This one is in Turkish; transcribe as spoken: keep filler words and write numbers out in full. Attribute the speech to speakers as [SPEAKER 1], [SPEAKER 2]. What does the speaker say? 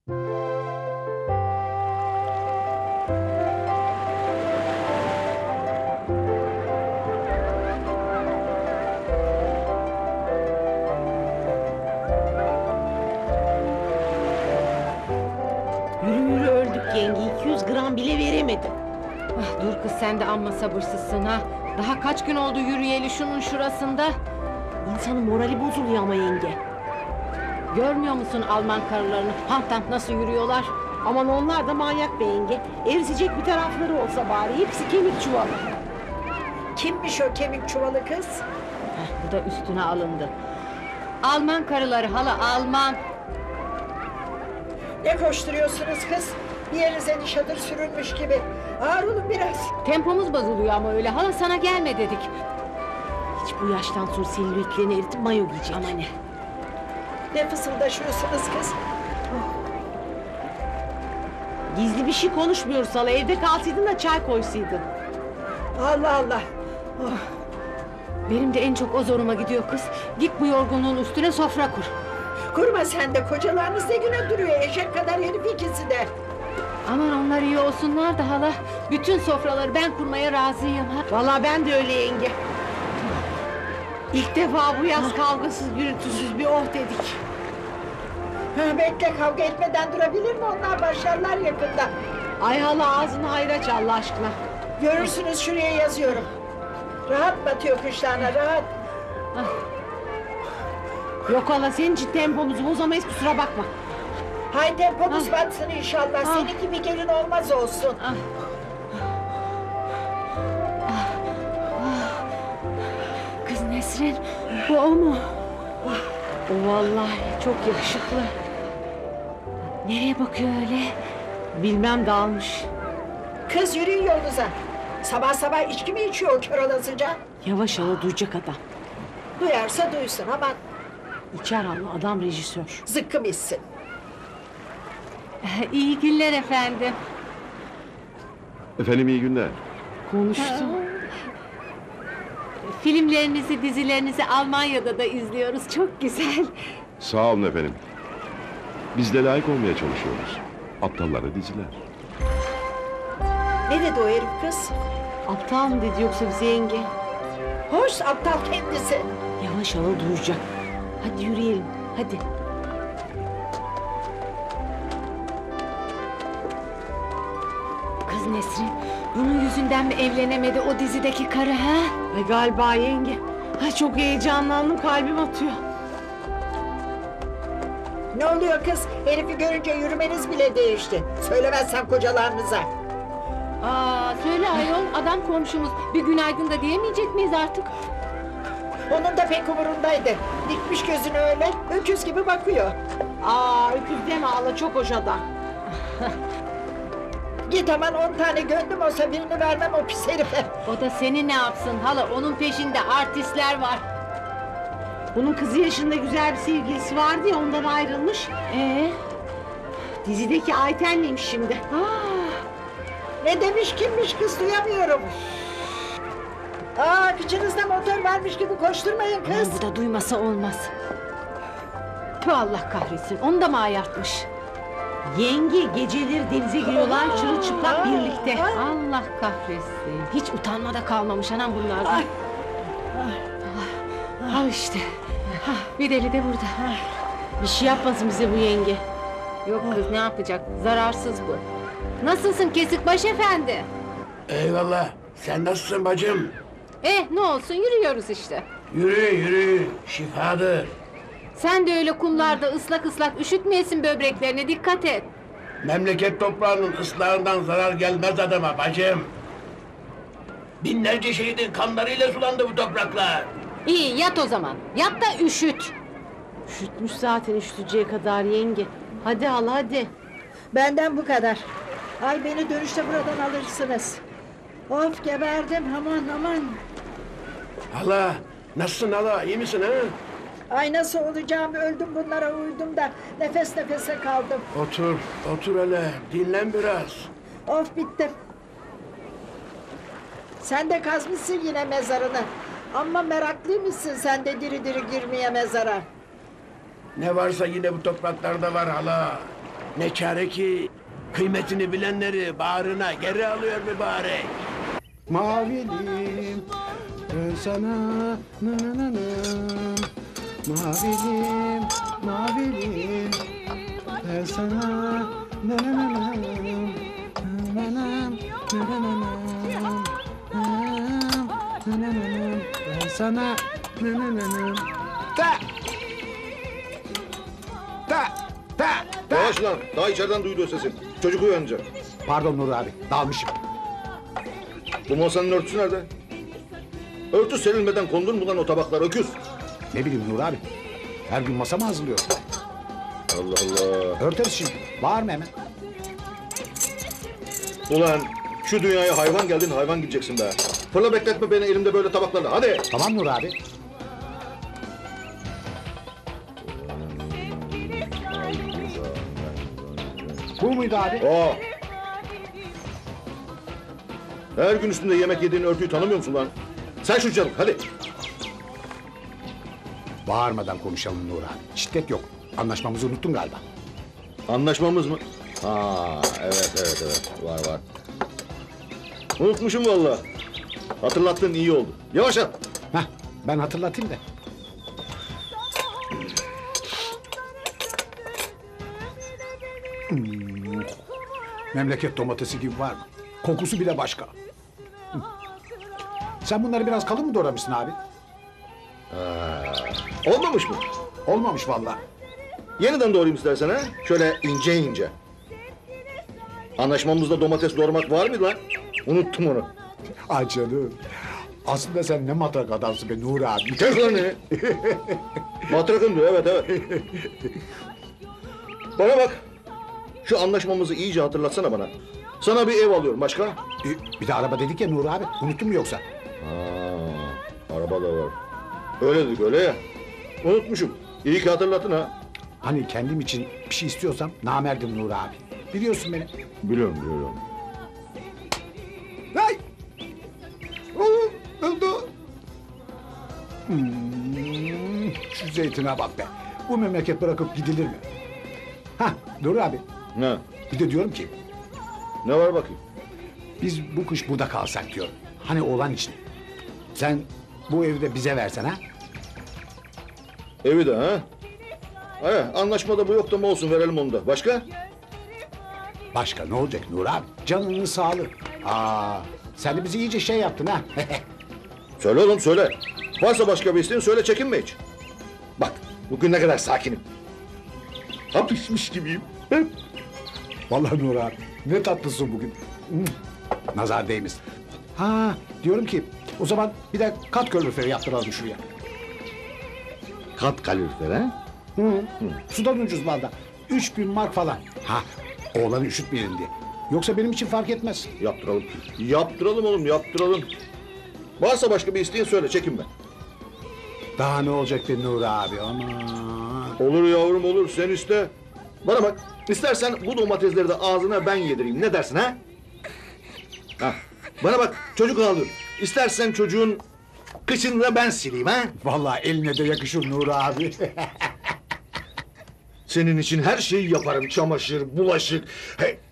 [SPEAKER 1] Yürü yürü öldük yenge, iki yüz gram bile veremedim.
[SPEAKER 2] Ah, dur kız sen de amma sabırsızsın ha. Daha kaç gün oldu yürüyeli şunun şurasında.
[SPEAKER 1] İnsanın morali bozuluyor ama yenge.
[SPEAKER 2] Görmüyor musun Alman karılarını? Hamp tamp nasıl yürüyorlar?
[SPEAKER 1] Aman onlar da manyak be yenge. Erisecek bir tarafları olsa bari, hepsi kemik çuvalı.
[SPEAKER 3] Kimmiş o kemik çuvalı kız?
[SPEAKER 2] Heh, bu da üstüne alındı. Alman karıları hala Alman.
[SPEAKER 3] Ne koşturuyorsunuz kız? Bir yerinize nişadır sürülmüş gibi. Ağır olun biraz.
[SPEAKER 2] Tempomuz bozuluyor ama öyle. Hala sana gelme dedik.
[SPEAKER 1] Hiç bu yaştan sonra selülitlerini eritip mayo giyecek.
[SPEAKER 2] Ama ne?
[SPEAKER 3] Ne fısıldaşıyorsunuz kız?
[SPEAKER 1] Gizli bir şey konuşmuyoruz hala. Evde kalsaydın da çay koysaydın.
[SPEAKER 3] Allah Allah. Oh.
[SPEAKER 2] Benim de en çok o zoruma gidiyor kız. Git bu yorgunluğun üstüne sofra kur.
[SPEAKER 3] Kurma sen de, kocalarınız ne güne duruyor, eşek kadar herif ikisi de.
[SPEAKER 2] Aman onlar iyi olsunlar da hala. Bütün sofraları ben kurmaya razıyım. Ha?
[SPEAKER 1] Vallahi ben de öyle yenge. İlk defa bu yaz kavgasız gürültüsüz bir oh dedik.
[SPEAKER 3] Ha, bekle, kavga etmeden durabilir mi? Onlar başlarlar yakında.
[SPEAKER 1] Ay hala ağzını hayır aç Allah aşkına.
[SPEAKER 3] Görürsünüz, şuraya yazıyorum. Rahat batıyor kışlarına, rahat.
[SPEAKER 1] Yok hala senin için tempomuzu bozamayız, kusura bakma.
[SPEAKER 3] Hay tempomuz batsın inşallah.
[SPEAKER 2] Ah.
[SPEAKER 3] Senin gibi gelin olmaz olsun.
[SPEAKER 2] Ah. Kız Nesrin, bu o mu?
[SPEAKER 1] O vallahi çok yakışıklı.
[SPEAKER 2] Nereye bakıyor öyle?
[SPEAKER 1] Bilmem dağılmış.
[SPEAKER 3] Kız yürüyün yolunuza. Sabah sabah içki mi içiyor o kör olasıca?
[SPEAKER 1] Yavaş hala, duyacak adam.
[SPEAKER 3] Duyarsa duysun, aman
[SPEAKER 1] İçer hala, adam rejisör.
[SPEAKER 3] zıkkım içsin.
[SPEAKER 2] İyi günler efendim.
[SPEAKER 4] Efendim iyi günler.
[SPEAKER 1] Konuştu.
[SPEAKER 2] Filmlerinizi, dizilerinizi Almanya'da da izliyoruz. Çok güzel.
[SPEAKER 4] Sağ olun efendim. Biz de layık olmaya çalışıyoruz. Aptallara diziler.
[SPEAKER 3] Ne dedi o herif kız?
[SPEAKER 1] Aptal mı dedi yoksa bize yenge?
[SPEAKER 3] Hoş, aptal kendisi.
[SPEAKER 1] Yavaş hala, duyacak. Hadi yürüyelim, hadi.
[SPEAKER 2] Kız Nesrin, bunun yüzünden mi evlenemedi o dizideki karı ha?
[SPEAKER 1] Ay galiba yenge. Ay çok heyecanlandım, kalbim atıyor.
[SPEAKER 3] Ne oluyor kız? Herifi görünce yürümeniz bile değişti. Söylemezsem kocalarınıza.
[SPEAKER 2] Aa, söyle ayol, adam komşumuz. Bir günaydın da diyemeyecek miyiz artık?
[SPEAKER 3] Onun da pek umurundaydı. Dikmiş gözünü öyle, öküz gibi bakıyor.
[SPEAKER 1] Aa öküz deme hala, çok hoş adam.
[SPEAKER 3] Git aman, on tane gönlüm olsa birini vermem o pis herife.
[SPEAKER 2] O da seni ne yapsın hala, onun peşinde artistler var.
[SPEAKER 1] Bunun kızı yaşında güzel bir sevgilisi vardı ya, ondan ayrılmış.
[SPEAKER 2] Ee?
[SPEAKER 1] Dizideki Ayten'liymiş şimdi.
[SPEAKER 2] Aa,
[SPEAKER 3] Ne demiş, kimmiş kız, duyamıyorum. Aa, kıçınızda motor varmış gibi koşturmayın
[SPEAKER 2] aman
[SPEAKER 3] kız.
[SPEAKER 2] bu da duymasa olmaz. Tüh, Allah kahretsin, onu da mı ayartmış?
[SPEAKER 1] Yenge, geceleri denize giriyorlar çırılçıplak birlikte.
[SPEAKER 2] Allah kahretsin. Hiç utanma da kalmamış anam bunlardan.
[SPEAKER 3] Ay.
[SPEAKER 2] Ah, al işte. Ah, bir deli de burada.
[SPEAKER 1] Bir şey yapmasın bize bu yenge.
[SPEAKER 2] Yok kız, ne yapacak? Zararsız bu. Nasılsın Kesikbaş efendi?
[SPEAKER 5] Eyvallah. Sen nasılsın bacım?
[SPEAKER 2] Eh, ne olsun, yürüyoruz işte.
[SPEAKER 5] Yürü yürü. Şifadır.
[SPEAKER 2] Sen de öyle kumlarda ıslak ıslak üşütmeyesin böbreklerine, dikkat et.
[SPEAKER 5] Memleket toprağının ıslahından zarar gelmez adama bacım. Binlerce şehidin kanlarıyla sulandı bu topraklar.
[SPEAKER 2] İyi, yat o zaman. Yat da üşüt.
[SPEAKER 1] Üşütmüş zaten, üşüteceği kadar yenge. Hadi hala hadi.
[SPEAKER 3] Benden bu kadar. Ay, beni dönüşte buradan alırsınız. Of, geberdim, aman aman.
[SPEAKER 5] Hala, nasılsın hala? İyi misin ha?
[SPEAKER 3] Ay, nasıl olacağım, öldüm bunlara uydum da nefes nefese kaldım.
[SPEAKER 5] Otur, otur hele. Dinlen biraz.
[SPEAKER 3] Of, bittim. Sen de kazmışsın yine mezarını. Ama meraklıymışsın sen de diri diri girmeye mezara.
[SPEAKER 5] Ne varsa yine bu topraklarda var hala. Ne çare ki kıymetini bilenleri bağrına geri alıyor mübarek.
[SPEAKER 6] Mavilim ben sana na na na na. Mavilim, mavilim ben sana na na na na. Na na na na na na. Na na na na. Ben sana na na na na. Ta! Ta! Ta! Ta!
[SPEAKER 7] Yavaş lan. Daha içeriden duydu o sesi. Çocuk uyanacak.
[SPEAKER 6] Pardon Nur abi, dalmışım.
[SPEAKER 7] Bu masanın örtüsü nerede? Örtü serilmeden kondur mu lan o tabaklar öküz?
[SPEAKER 6] Ne bileyim Nur abi, her gün masa mı hazırlıyor?
[SPEAKER 7] Allah Allah.
[SPEAKER 6] Örteriz şimdi, bağırma hemen.
[SPEAKER 7] Ulan şu dünyaya hayvan geldin hayvan gideceksin be. Fırla bekletme beni elimde böyle tabaklarla. Hadi.
[SPEAKER 6] Tamam Nur abi. Bu muydu abi?
[SPEAKER 7] Aa. Her gün üstünde yemek yediğin örtüyü tanımıyor musun lan? Sen şu canım hadi.
[SPEAKER 6] Bağırmadan konuşalım Nur abi. Şiddet yok. Anlaşmamızı unuttun galiba.
[SPEAKER 7] Anlaşmamız mı? Ha evet evet evet var var. Unutmuşum vallahi. Hatırlattın iyi oldu. Yavaş at.
[SPEAKER 6] Heh, ben hatırlatayım da. Hmm. Memleket domatesi gibi var mı? Kokusu bile başka. Hı. Sen bunları biraz kalın mı doğramışsın abi?
[SPEAKER 7] Olmamış mı?
[SPEAKER 6] Olmamış vallahi.
[SPEAKER 7] Yeniden doğrayayım istersen ha. Şöyle ince ince. Anlaşmamızda domates doğramak var mıydı lan? Unuttum onu.
[SPEAKER 6] Ay canım. Aslında sen ne matrak adamsın be Nur abi.
[SPEAKER 7] Kes lan ne? Matrakım diyor evet evet. Bana bak. Şu anlaşmamızı iyice hatırlatsana bana. Sana bir ev alıyorum başka.
[SPEAKER 6] E, bir de araba dedik ya Nur abi. Unuttun mu yoksa?
[SPEAKER 7] Aa, araba da var. Öyle dedik öyle ya. Unutmuşum. İyi ki hatırlattın ha.
[SPEAKER 6] Hani kendim için bir şey istiyorsam namerdim Nur abi. Biliyorsun beni.
[SPEAKER 7] Biliyorum biliyorum.
[SPEAKER 6] Hey! Oo, oldu. Hmm, şu zeytine bak be. Bu memleket bırakıp gidilir mi? Hah, Nur abi.
[SPEAKER 7] Ne?
[SPEAKER 6] Bir de diyorum ki
[SPEAKER 7] Ne var bakayım?
[SPEAKER 6] biz bu kış burada kalsak diyorum. Hani oğlan için. Sen bu evi de bize versen ha?
[SPEAKER 7] Evi de ha? He, anlaşmada bu yok da mı olsun verelim onu da. Başka?
[SPEAKER 6] Başka ne olacak Nur abi? Canının sağlığı. Aa, sen de bizi iyice şey yaptın ha.
[SPEAKER 7] Söyle oğlum söyle. Varsa başka bir isteğin söyle çekinme hiç. Bak bugün ne kadar sakinim. Hapişmiş gibiyim.
[SPEAKER 6] Vallahi Nur abi ne tatlısın bugün. Hmm, nazar değmesin. Ha diyorum ki o zaman bir de kat kaloriferi yaptıralım şuraya.
[SPEAKER 7] Kat kalorifer ha?
[SPEAKER 6] Hı. Hı. Sudan ucuz valla. Üç bin mark falan. Ha oğlanı üşütmeyelim diye. Yoksa benim için fark etmez.
[SPEAKER 7] Yaptıralım. Yaptıralım oğlum yaptıralım. Varsa başka bir isteğin söyle çekinme.
[SPEAKER 6] Daha ne olacak be Nur abi aman.
[SPEAKER 7] Olur yavrum olur sen iste. Bana bak istersen bu domatesleri de ağzına ben yedireyim ne dersin ha? Ha. Bana bak çocuk ağlıyor. İstersen çocuğun kıçını da ben sileyim ha?
[SPEAKER 6] Vallahi eline de yakışır Nur abi.
[SPEAKER 7] Senin için her şeyi yaparım. Çamaşır, bulaşık. Hey,